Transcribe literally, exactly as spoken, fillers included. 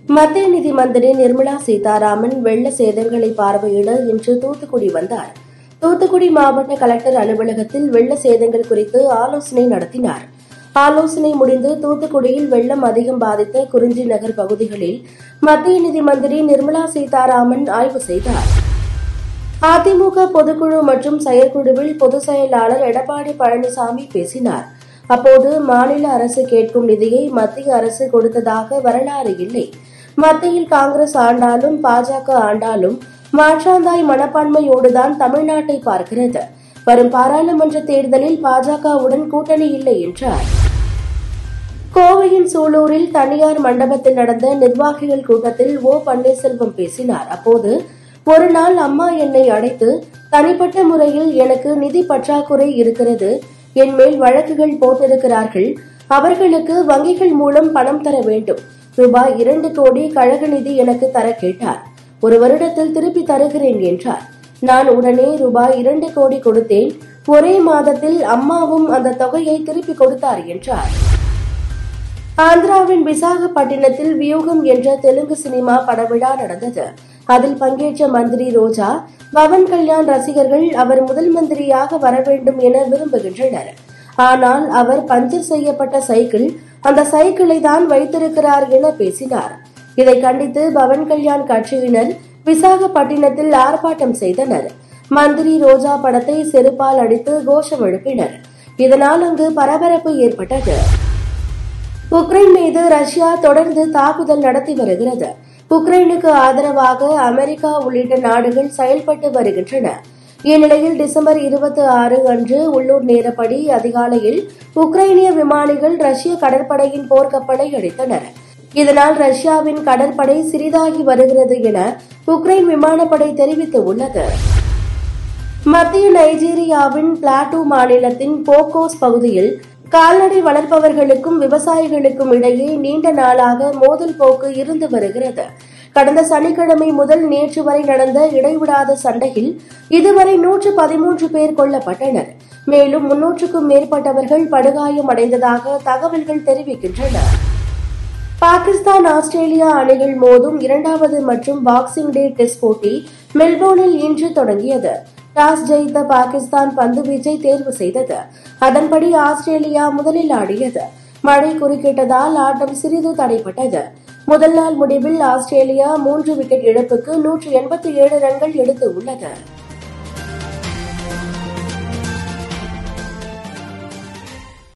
மத்திய நிதி மந்திரி நிர்மலா சீதாராமன் வெள்ள சேதங்களை பார்வையிட இன்று தூத்துக்குடி வந்தார். தூத்துக்குடி மாவட்ட கலெக்டர் அலுவலகத்தில் வெள்ள சேதங்கள் குறித்து ஆலோசனை நடத்தினார். ஆலோசனை முடிந்து தூத்துக்குடியில் வெள்ளம் அதிகம் பாதித்த குறிஞ்சி நகர் பகுதிகளில் மத்திய நிதி மந்திரி நிர்மலா சீதாராமன் ஆய்வு செய்தார். அதிமுக பொதுக்குழு மற்றும் செயற்குழுவில் பொதுச் செயலாளர் எடப்பாடி பழனிசாமி பேசினார். அப்போது மாநில அரசு கேட்கும் நிதியை மத்திய அரசு கொடுத்ததாக வரலாறு இல்லை. மத்தியில் காங்கிரஸ் ஆண்டாலும் பாஜக ஆண்டாலும் மாற்றாந்தாய் மனப்பான்மையோடுதான் தமிழ்நாட்டை பார்க்கிறது. வரும் பாராளுமன்ற தேர்தலில் பாஜகவுடன் கூட்டணி இல்லை என்றார். கோவையின் சூலூரில் தனியார் மண்டபத்தில் நடந்த நிர்வாகிகள் கூட்டத்தில் ஓ பன்னீர்செல்வம் பேசினார். அப்போது ஒரு நாள் அம்மா என்னை அழைத்து தனிப்பட்ட முறையில் எனக்கு நிதி பற்றாக்குறை இருக்கிறது, என் மேல் வழக்குகள் போட்டிருக்கிறார்கள், அவர்களுக்கு வங்கிகள் மூலம் பணம் தர வேண்டும், ரூபாய் இரண்டு கோடி கழக நிதி எனக்கு தர கேட்டார். ஒரு வருடத்தில் திருப்பி தருகிறேன் என்றார். நான் உடனே ரூபாய் இரண்டு கோடி கொடுத்தேன். ஒரே மாதத்தில் அம்மாவும் அந்த தொகையை திருப்பி கொடுத்தார் என்றார். ஆந்திராவின் விசாகப்பட்டினத்தில் வியூகம் என்ற தெலுங்கு சினிமா படவிழா நடந்தது. அதில் பங்கேற்ற மந்திரி ரோஜா, பவன் கல்யாண் ரசிகர்கள் அவர் முதல் மந்திரியாக வர வேண்டும் என விரும்புகின்றனர். ஆனால் அவர் பஞ்சர் செய்யப்பட்ட சைக்கிள், அந்த சைக்கிளை தான் வைத்திருக்கிறார் என பேசினார். இதை கண்டித்து பவன் கல்யாண் கட்சியினர் விசாகப்பட்டினத்தில் ஆர்ப்பாட்டம் செய்தனர். மந்திரி ரோஜா படத்தை செருப்பால் அடித்து கோஷம் எழுப்பினர். இதனால் அங்கு பரபரப்பு ஏற்பட்டது. உக்ரைன் மீது ரஷ்யா தொடர்ந்து தாக்குதல் நடத்தி வருகிறது. உக்ரைனுக்கு ஆதரவாக அமெரிக்கா உள்ளிட்ட நாடுகள் செயல்பட்டு வருகின்றன. இந்நிலையில் டிசம்பர் இருபத்தி ஆறு அன்று உள்ளூர் நேரப்படி அதிகாலையில் உக்ரைனிய விமானிகள் ரஷ்ய கடற்படையின் போர்க்கப்பலை அடித்தனர். இதனால் ரஷ்யாவின் கடற்படை சிறிதாகி வருகிறது என உக்ரைன் விமானப்படை தெரிவித்துள்ளது. மத்திய நைஜீரியாவின் பிளாட்டூ மாநிலத்தின் போகோஸ் பகுதியில் கால்நடை வளர்ப்பவர்களுக்கும் விவசாயிகளுக்கும் இடையே நீண்ட நாளாக மோதல் போக்கு இருந்து வருகிறது. கடந்த சனிக்கிழமை முதல் நேற்று வரை நடந்த இடைவிடாத சண்டையில் இதுவரை நூற்று பதிமூன்று பேர் கொல்லப்பட்டனர். மேலும் முன்னூற்றுக்கும் மேற்பட்டவர்கள் படுகாயம் அடைந்ததாக தகவல்கள் தெரிவிக்கின்றன. பாகிஸ்தான் ஆஸ்திரேலியா அணிகள் மோதும் இரண்டாவது மற்றும் பாக்ஸிங் டே டெஸ்ட் போட்டி மெல்போர்னில் இன்று தொடங்கியது. டாஸ் ஜெயித்த பாகிஸ்தான் பந்து வீச்சை தேர்வு செய்தது. அதன்படி ஆஸ்திரேலியா முதலில் ஆடியது. மழை குறுக்கிட்டதால் ஆட்டம் சிறிது தடைப்பட்டது. முதல் நாள் முடிவில் ஆஸ்திரேலியா மூன்று விக்கெட் இழப்புக்கு நூற்று எண்பத்தி ஏழு ரன்கள் எடுத்துள்ளது.